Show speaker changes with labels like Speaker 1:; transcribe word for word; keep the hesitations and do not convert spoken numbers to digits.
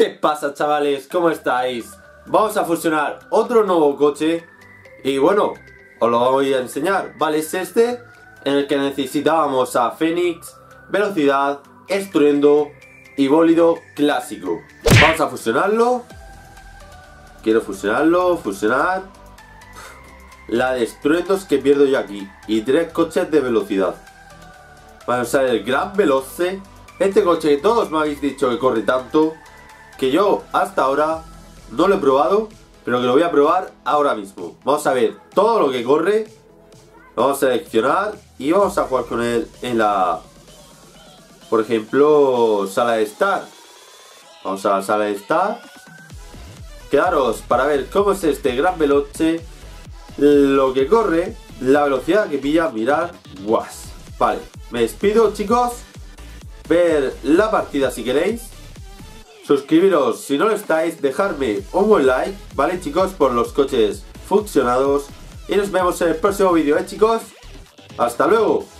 Speaker 1: ¿Qué pasa, chavales? ¿Cómo estáis? Vamos a fusionar otro nuevo coche y bueno, os lo voy a enseñar. Vale, es este en el que necesitábamos a Fénix, velocidad, estruendo y bólido clásico. Vamos a fusionarlo. Quiero fusionarlo, fusionar. La de estruendos que pierdo yo aquí y tres coches de velocidad. Vamos a usar el Gran Veloce. Este coche que todos me habéis dicho que corre tanto, que yo hasta ahora no lo he probado, pero que lo voy a probar ahora mismo. Vamos a ver todo lo que corre. Lo vamos a seleccionar y vamos a jugar con él en la, por ejemplo, sala de estar. Vamos a la sala de estar. Quedaros para ver cómo es este Gran Veloce, lo que corre, la velocidad que pilla. Mirad, guas. Vale, me despido, chicos. Ver la partida si queréis. Suscribiros si no lo estáis, dejarme un buen like, ¿vale, chicos? Por los coches fusionados. Y nos vemos en el próximo vídeo, ¿eh, chicos? ¡Hasta luego!